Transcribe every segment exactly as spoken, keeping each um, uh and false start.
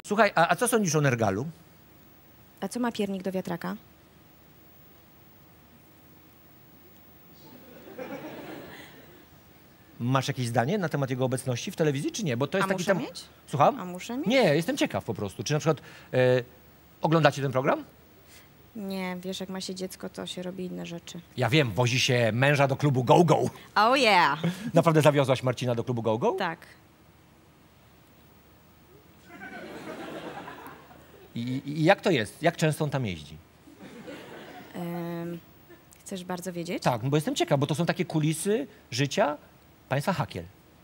Słuchaj, a, a co sądzisz o Nergalu? A co ma piernik do wiatraka? Masz jakieś zdanie na temat jego obecności w telewizji, czy nie? Bo to jest A taki muszę tam... mieć? Słucham? A muszę mieć? Nie, jestem ciekaw po prostu. Czy na przykład e, oglądacie ten program? Nie, wiesz, jak ma się dziecko, to się robi inne rzeczy. Ja wiem, wozi się męża do klubu Go Go. Oh yeah! Naprawdę zawiozłaś Marcina do klubu Go Go? Tak. I, I jak to jest? Jak często on tam jeździ? Ym, chcesz bardzo wiedzieć? Tak, no bo jestem ciekaw, bo to są takie kulisy życia państwa Hakiel.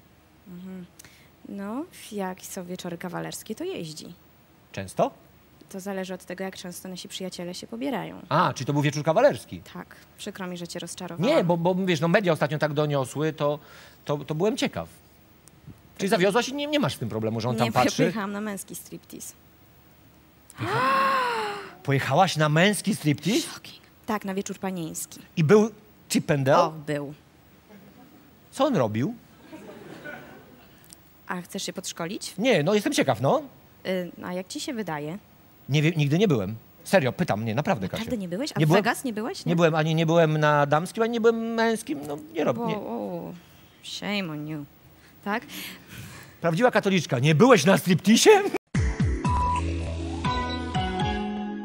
No, jak są wieczory kawalerskie, to jeździ. Często? To zależy od tego, jak często nasi przyjaciele się pobierają. A, czy to był wieczór kawalerski? Tak, przykro mi, że cię rozczarowałam. Nie, bo, bo wiesz, no media ostatnio tak doniosły, to, to, to byłem ciekaw. Czyli zawiozłaś i nie, nie masz z tym problemu, że on Nie, tam bo ja patrzy? pojechałam na męski striptease. Pojechałaś na męski striptease? Tak, na wieczór panieński. I był Chip and Dale? O, był. Co on robił? A chcesz się podszkolić? Nie, no jestem ciekaw, no. Y, a jak ci się wydaje? Nie, wie- nigdy nie byłem. Serio, pytam, nie, naprawdę, Kasia. Naprawdę nie byłeś? A Nie w byłem- Vegas nie byłeś? Nie byłem, ani nie byłem na damskim, ani nie byłem męskim, no nie robię. Bo, Nie. o, shame on you. Tak? Prawdziwa katoliczka, nie byłeś na stripteasie?